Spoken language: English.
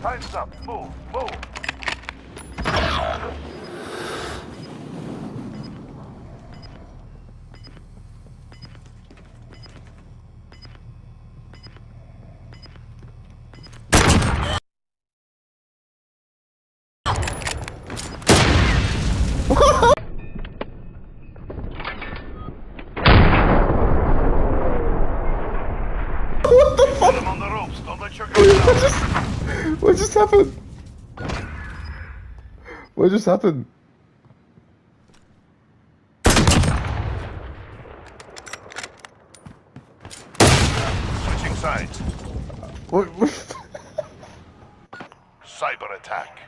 Time's up. Move, move. What the fuck? Get him on the ropes. Don't let your guard down. What just happened? What just happened? Switching sides. What? Cyber attack.